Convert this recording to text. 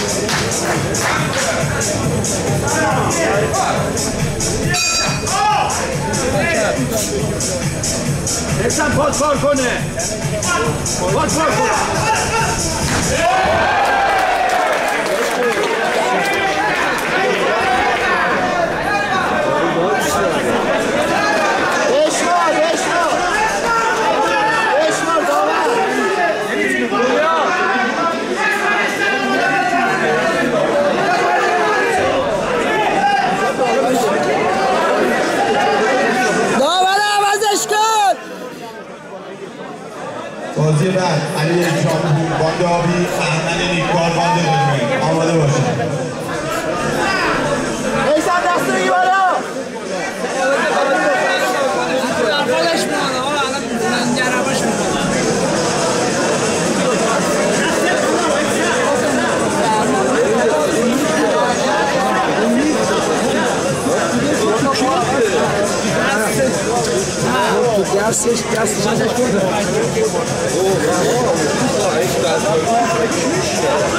Hepsen پاسکار کنه پاسکار کنه بازی بعد علی شامپور باند آبی احمد نیکار باند دجمه آماده باشید ایسان دست بگی بالا دربالش میمانه ها الان جرمش میمانه دستش ازش کنه